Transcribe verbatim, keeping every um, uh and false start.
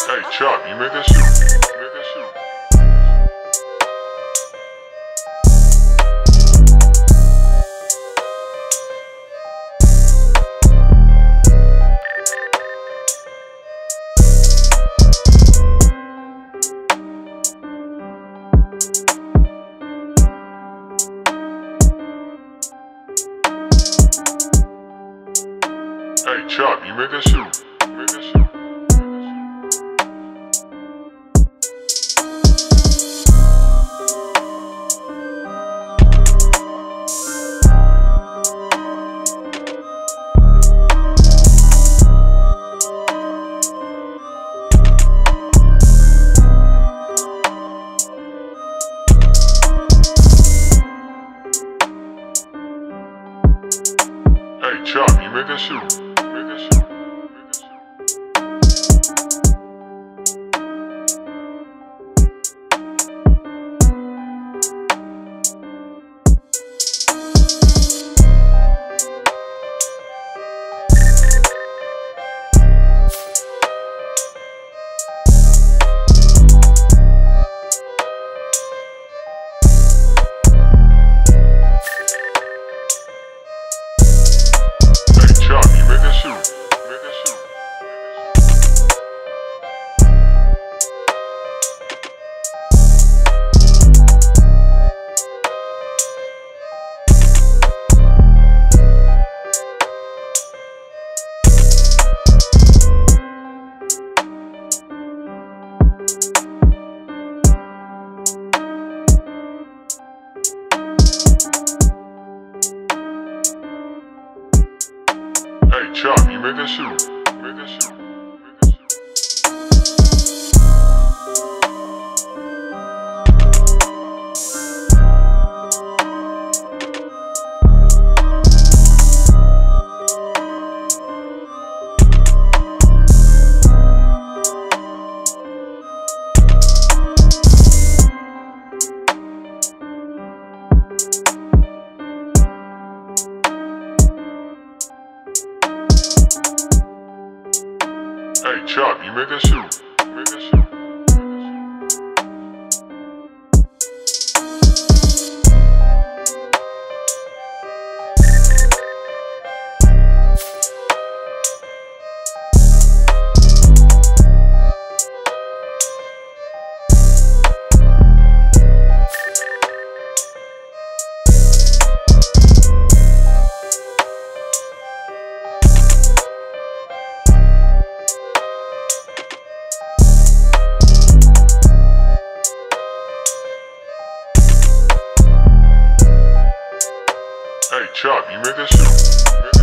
Hey, Chop, you made that shit. You made that shit. Hey, Chop, you made that shit. You made that shit. Hey, Chop, you made that shit. You made that shit. Hey, Chop, you made that shit. You made that shit. Hey, Chop, you made that shit. You made that shit. Hey, Chop, you made that shit. You made that